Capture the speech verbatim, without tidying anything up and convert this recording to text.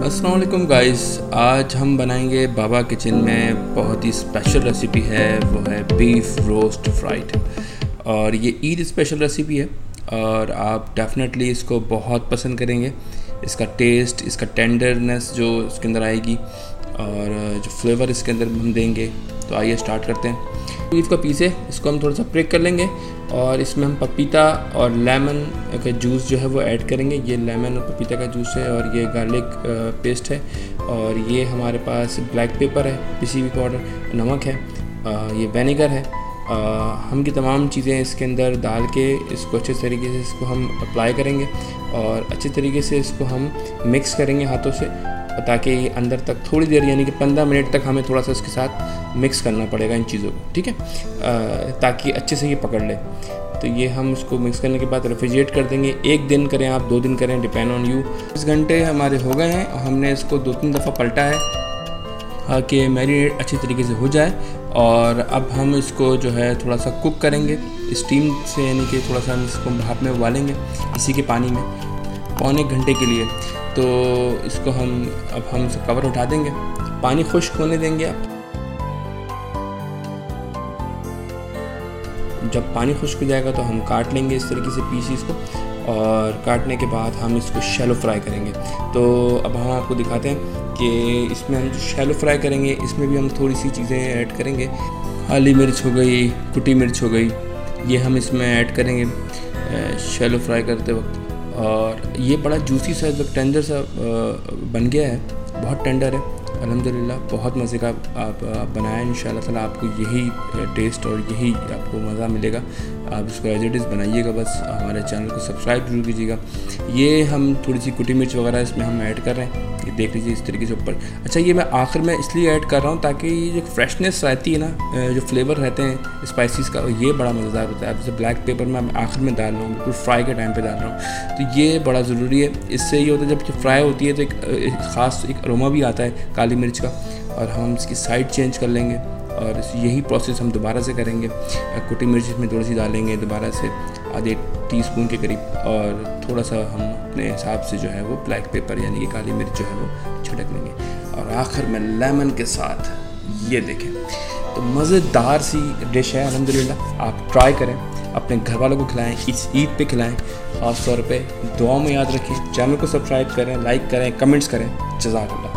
अस्सलाम वालेकुम गाइस, आज हम बनाएंगे बाबा किचन में बहुत ही स्पेशल रेसिपी है। वो है बीफ रोस्ट फ्राइड और ये ईद स्पेशल रेसिपी है और आप डेफिनेटली इसको बहुत पसंद करेंगे। इसका टेस्ट, इसका टेंडरनेस जो इसके अंदर आएगी और जो फ्लेवर इसके अंदर हम देंगे। तो आइए स्टार्ट करते हैं। बीफ का पीस है, इसको हम थोड़ा सा ब्रेक कर लेंगे और इसमें हम पपीता और लेमन का जूस जो है वो ऐड करेंगे। ये लेमन और पपीता का जूस है और ये गार्लिक पेस्ट है और ये हमारे पास ब्लैक पेपर है, पिसी हुई पाउडर, नमक है, ये विनेगर है। हम की तमाम चीज़ें इसके अंदर डाल के इसको अच्छे तरीके से इसको हम अप्लाई करेंगे और अच्छे तरीके से इसको हम मिक्स करेंगे हाथों से, ताकि अंदर तक थोड़ी देर यानी कि पंद्रह मिनट तक हमें थोड़ा सा इसके साथ मिक्स करना पड़ेगा इन चीज़ों को, ठीक है, ताकि अच्छे से ये पकड़ ले। तो ये हम इसको मिक्स करने के बाद रेफ्रिजरेट कर देंगे। एक दिन करें आप, दो दिन करें, डिपेंड ऑन यू। बीस घंटे हमारे हो गए हैं और हमने इसको दो तीन दफ़ा पलटा है ताकि मैरिनेट अच्छी तरीके से हो जाए। और अब हम इसको जो है थोड़ा सा कुक करेंगे स्टीम से, यानी कि थोड़ा सा हम इसको भाप में उबालेंगे इसी के पानी में पौने एक घंटे के लिए। तो इसको हम अब हम इसे कवर उठा देंगे, पानी खुश्क होने देंगे। आप जब पानी खुश्क हो जाएगा तो हम काट लेंगे इस तरीके से पीसीस को और काटने के बाद हम इसको शैलो फ्राई करेंगे। तो अब हम आपको दिखाते हैं कि इसमें हम जो शैलो फ्राई करेंगे इसमें भी हम थोड़ी सी चीज़ें ऐड करेंगे। काली मिर्च हो गई, कुटी मिर्च हो गई, ये हम इसमें ऐड करेंगे शैलो फ्राई करते वक्त। और ये बड़ा जूसी सा, टेंडर सा बन गया है, बहुत टेंडर है अल्हम्दुलिल्लाह। बहुत मज़े का आप, आप बनाएं, इंशाल्लाह ताला आपको यही टेस्ट और यही आपको मज़ा मिलेगा। आप इसको एज इट इज़ बनाइएगा, बस हमारे चैनल को सब्सक्राइब जरूर कीजिएगा। ये हम थोड़ी सी कुटी मिर्च वगैरह इसमें हम ऐड कर रहे हैं, ये देख लीजिए इस तरीके से ऊपर। अच्छा, ये मैं आखिर में इसलिए ऐड कर रहा हूँ ताकि ये जो फ्रेशनेस रहती है ना, जो फ्लेवर रहते हैं स्पाइसेस का, ये बड़ा मज़ेदार होता है। अब जैसे ब्लैक पेपर में मैं आखिर में डाल रहा हूँ, बिल्कुल फ्राई के टाइम पे डाल रहा हूँ, तो ये बड़ा ज़रूरी है। इससे ये होता है जब फ्राई होती है तो एक, एक ख़ास एक अरोमा भी आता है काली मिर्च का। और हम इसकी साइड चेंज कर लेंगे और यही प्रोसेस हम दोबारा से करेंगे। कुटी मिर्च इसमें थोड़ी सी डालेंगे दोबारा से, आधे टीस्पून के करीब, और थोड़ा सा हम अपने हिसाब से जो है वो ब्लैक पेपर यानी कि काली मिर्च जो है वो छिड़क लेंगे। और आखिर में लेमन के साथ ये देखें, तो मज़ेदार सी डिश है अल्हम्दुलिल्लाह। आप ट्राई करें, अपने घर वालों को खिलाएं, इस ईद पे खिलाएं। ख़ास तौर पे दुआओं में याद रखें, चैनल को सब्सक्राइब करें, लाइक करें, कमेंट्स करें। जज़ाकल्लाह।